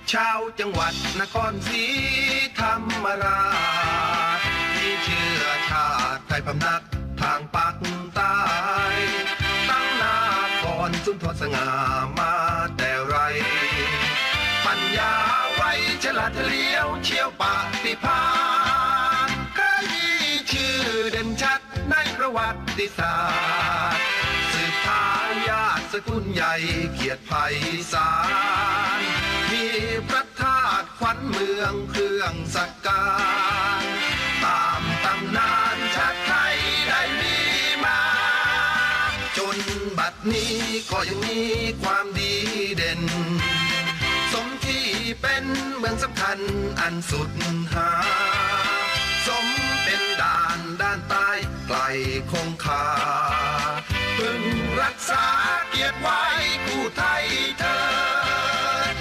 ชาวจังหวัดนครศรีธรรมราชที่เชื้อชาติไทยพำนักทางปากใต้ตั้งนาก่อนสุนทรสง่ามาแต่ไรปัญญาไว้ฉลาดเฉลียวเชี่ยวปฏิภาณใครชื่อเด่นชัดในประวัติศาสตร์สืบทายาทสกุลใหญ่เกียรติไพศาลมีพระธาตุขวัญเมืองเครื่องสักการตามตำนานชาติไทยได้มีมาจนบัดนี้ก็ยังมีความดีเด่นสมที่เป็นเมืองสำคัญอันสุดหาสมเป็นด่านใต้ไกลคงคาพึงรักษาเกียรติไว้ผู้ไทยเถิด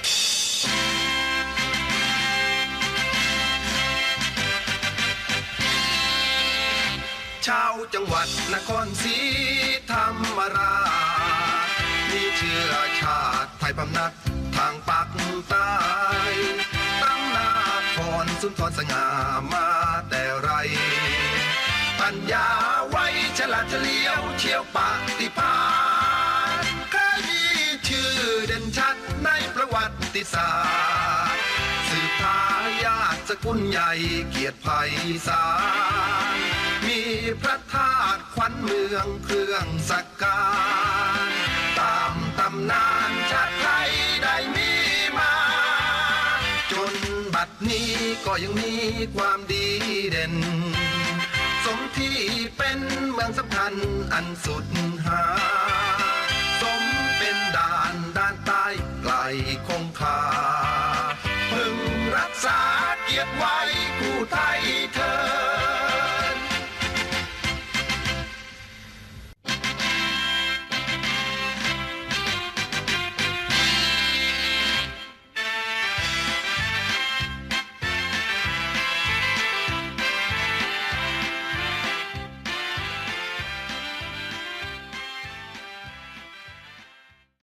ชาวจังหวัดนครศรีธรรมราชมีเชื้อชาติไทยพำนักทางปากใต้ตั้งนาครสุนทรสง่ามาแต่ไรปัญญาไว้ฉลาดเฉลียวเชี่ยวปฏิภาณใครมีชื่อเด่นชัดในประวัติศาสตร์สืบทายาทสกุลใหญ่เกียรติไพศาลมีพระธาตุขวัญเมืองเครื่องสักการตามตำนานชาติไทยได้มีมาจนบัดนี้ก็ยังมีความดีเด่นสมที่เป็นเมืองสำคัญอันสุดหาสมเป็นด่านใต้ไกลคงคาพึงรักษาเกียรติไว้ผู้ไทย